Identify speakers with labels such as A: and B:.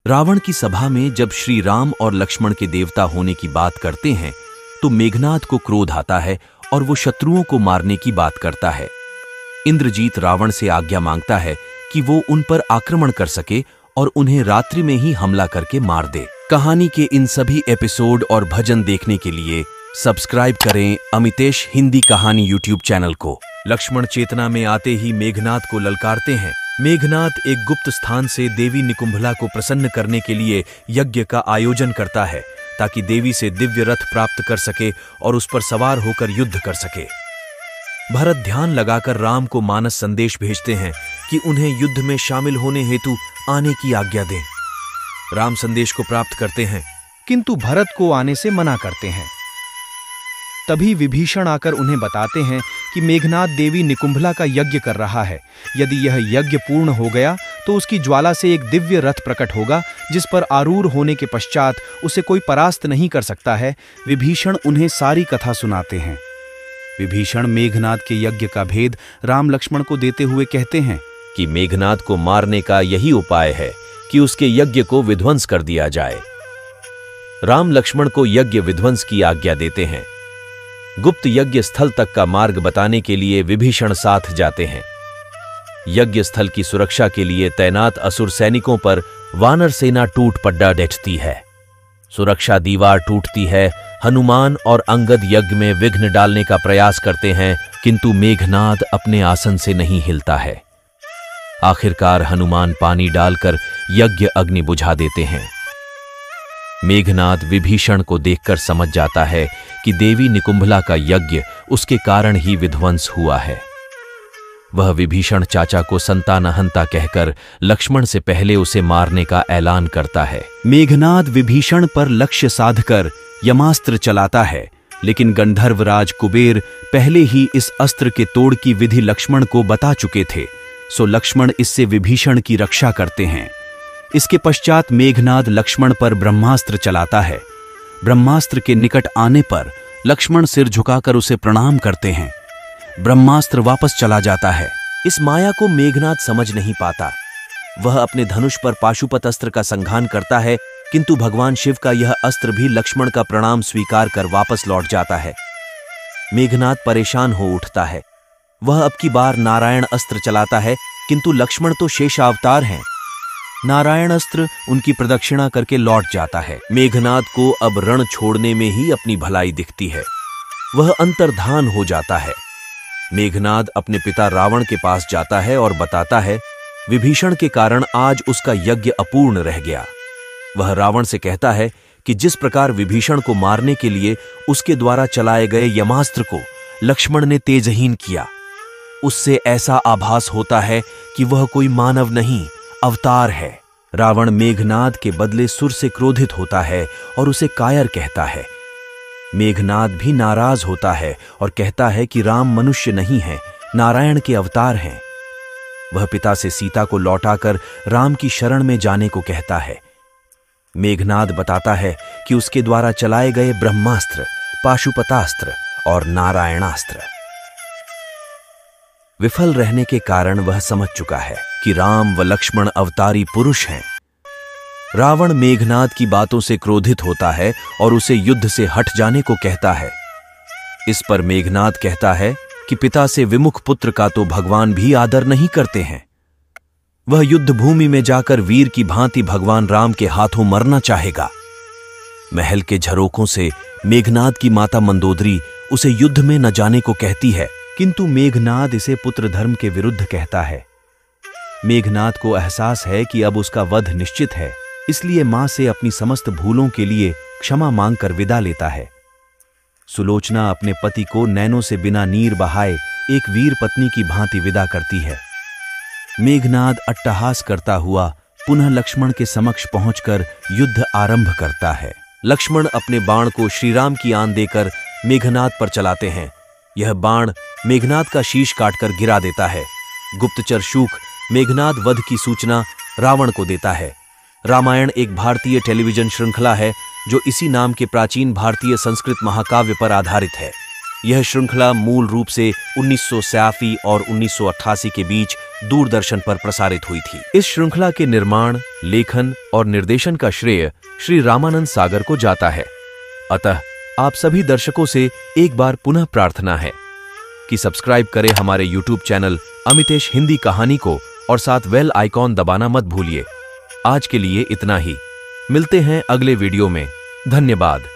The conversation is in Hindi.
A: रावण की सभा में जब श्री राम और लक्ष्मण के देवता होने की बात करते हैं तो मेघनाद को क्रोध आता है और वो शत्रुओं को मारने की बात करता है। इंद्रजीत रावण से आज्ञा मांगता है कि वो उन पर आक्रमण कर सके और उन्हें रात्रि में ही हमला करके मार दे। कहानी के इन सभी एपिसोड और भजन देखने के लिए सब्सक्राइब करें अमितेश हिंदी कहानी यूट्यूब चैनल को। लक्ष्मण चेतना में आते ही मेघनाद को ललकारते हैं। मेघनाद एक गुप्त स्थान से देवी निकुंभला को प्रसन्न करने के लिए यज्ञ का आयोजन करता है ताकि देवी से दिव्य रथ प्राप्त कर सके और उस पर सवार होकर युद्ध कर सके। भरत ध्यान लगाकर राम को मानस संदेश भेजते हैं कि उन्हें युद्ध में शामिल होने हेतु आने की आज्ञा दें। राम संदेश को प्राप्त करते हैं
B: किंतु भरत को आने से मना करते हैं। तभी विभीषण आकर उन्हें बताते हैं कि मेघनाद देवी निकुंभला का यज्ञ कर रहा है। यदि यह यज्ञ पूर्ण हो गया तो उसकी ज्वाला से एक दिव्य रथ प्रकट होगा जिस पर आरूढ़ होने के पश्चात उसे कोई परास्त नहीं कर सकता है। विभीषण उन्हें सारी कथा सुनाते हैं। विभीषण मेघनाद के यज्ञ का भेद राम लक्ष्मण को देते हुए कहते हैं
A: कि मेघनाद को मारने का यही उपाय है कि उसके यज्ञ को विध्वंस कर दिया जाए। राम लक्ष्मण को यज्ञ विध्वंस की आज्ञा देते हैं। गुप्त यज्ञ स्थल तक का मार्ग बताने के लिए विभीषण साथ जाते हैं। यज्ञ स्थल की सुरक्षा के लिए तैनात असुर सैनिकों पर वानर सेना टूट पड्डा डटती है। सुरक्षा दीवार टूटती है। हनुमान और अंगद यज्ञ में विघ्न डालने का प्रयास करते हैं किंतु मेघनाद अपने आसन से नहीं हिलता है। आखिरकार हनुमान पानी डालकर यज्ञ अग्नि बुझा देते हैं। मेघनाद विभीषण को देखकर समझ जाता है कि देवी निकुंभला का यज्ञ उसके कारण ही विध्वंस हुआ है। वह विभीषण चाचा को संतानहंता कहकर लक्ष्मण से पहले उसे मारने का ऐलान करता है।
B: मेघनाद विभीषण पर लक्ष्य साधकर यमास्त्र चलाता है, लेकिन गंधर्वराज कुबेर पहले ही इस अस्त्र के तोड़ की विधि लक्ष्मण को बता चुके थे, सो लक्ष्मण इससे विभीषण की रक्षा करते हैं। इसके पश्चात मेघनाद लक्ष्मण पर ब्रह्मास्त्र चलाता है। ब्रह्मास्त्र के निकट आने पर लक्ष्मण सिर झुकाकर उसे प्रणाम करते हैं। ब्रह्मास्त्र वापस चला जाता है।
A: इस माया को मेघनाद समझ नहीं पाता। वह अपने धनुष पर पाशुपत अस्त्र का संघान करता है किंतु भगवान शिव का यह अस्त्र भी लक्ष्मण का प्रणाम स्वीकार कर वापस लौट जाता है। मेघनाद परेशान हो उठता है। वह अब की बार नारायण अस्त्र चलाता है किंतु लक्ष्मण तो शेषावतार हैं। नारायण अस्त्र उनकी प्रदक्षिणा करके लौट जाता है। मेघनाद को अब रण छोड़ने में ही अपनी भलाई दिखती है। वह अंतर्धान हो जाता है। मेघनाद अपने पिता रावण के पास जाता है और बताता है विभीषण के कारण आज उसका यज्ञ अपूर्ण रह गया। वह रावण से कहता है कि जिस प्रकार विभीषण को मारने के लिए उसके द्वारा चलाए गए यमास्त्र को लक्ष्मण ने तेजहीन किया, उससे ऐसा आभास होता है कि वह कोई मानव नहीं अवतार है। रावण मेघनाद के बदले सुर से क्रोधित होता है और उसे कायर कहता है। मेघनाद भी नाराज होता है और कहता है कि राम मनुष्य नहीं है, नारायण के अवतार हैं। वह पिता से सीता को लौटाकर राम की शरण में जाने को कहता है। मेघनाद बताता है कि उसके द्वारा चलाए गए ब्रह्मास्त्र, पाशुपतास्त्र और नारायणास्त्र विफल रहने के कारण वह समझ चुका है कि राम व लक्ष्मण अवतारी पुरुष हैं। रावण मेघनाद की बातों से क्रोधित होता है और उसे युद्ध से हट जाने को कहता है। इस पर मेघनाद कहता है कि पिता से विमुख पुत्र का तो भगवान भी आदर नहीं करते हैं। वह युद्ध भूमि में जाकर वीर की भांति भगवान राम के हाथों मरना चाहेगा। महल के झरोकों से मेघनाद की माता मंदोदरी उसे युद्ध में न जाने को कहती है किंतु मेघनाद इसे पुत्र धर्म के विरुद्ध कहता है। मेघनाद को एहसास है कि अब उसका वध निश्चित है, इसलिए मां से अपनी समस्त भूलों के लिए क्षमा मांगकर विदा लेता है। सुलोचना अपने पति को नैनों से बिना नीर बहाए एक वीर पत्नी की भांति विदा करती है। मेघनाद अट्टहास करता हुआ पुनः लक्ष्मण के समक्ष पहुंचकर युद्ध आरंभ करता है। लक्ष्मण अपने बाण को श्रीराम की आन देकर मेघनाद पर चलाते हैं। यह बाण मेघनाद का शीश काटकर गिरा देता है। गुप्तचर शूक मेघनाद वध की सूचना रावण को देता है। रामायण एक भारतीय टेलीविजन श्रृंखला है जो इसी नाम के प्राचीन भारतीय संस्कृत महाकाव्य पर आधारित है। यह श्रृंखला मूल रूप से 1986 और 1988 के बीच दूरदर्शन पर प्रसारित हुई थी। इस श्रृंखला के निर्माण, लेखन और निर्देशन का श्रेय श्री रामानंद सागर को जाता है। अतः आप सभी दर्शकों से एक बार पुनः प्रार्थना है कि सब्सक्राइब करें हमारे YouTube चैनल अमितेश हिंदी कहानी को और साथ बेल आइकॉन दबाना मत भूलिए। आज के लिए इतना ही। मिलते हैं अगले वीडियो में। धन्यवाद।